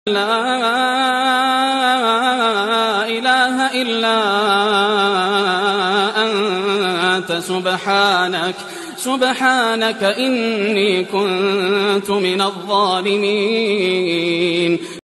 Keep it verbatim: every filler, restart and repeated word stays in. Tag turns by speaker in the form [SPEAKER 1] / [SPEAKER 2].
[SPEAKER 1] لا إله إلا أنت سبحانك سبحانك إني كنت من الظالمين.